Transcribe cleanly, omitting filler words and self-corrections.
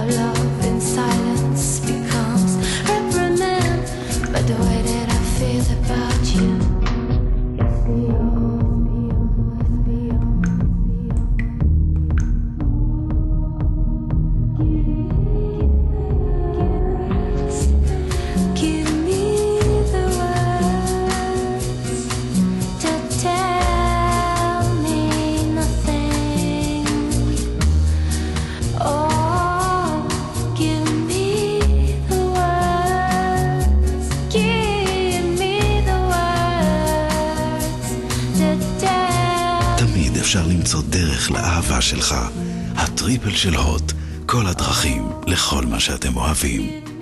Our love in silence becomes reprimand by the way that I feel about you. Give me the words to tell me nothing. Oh, give me the words. Give me the words to tell. תמיד אפשר למצוא דרך לאהבה שלך. הטריפל של הוט, כל הדרכים לכל מה שאתם אוהבים.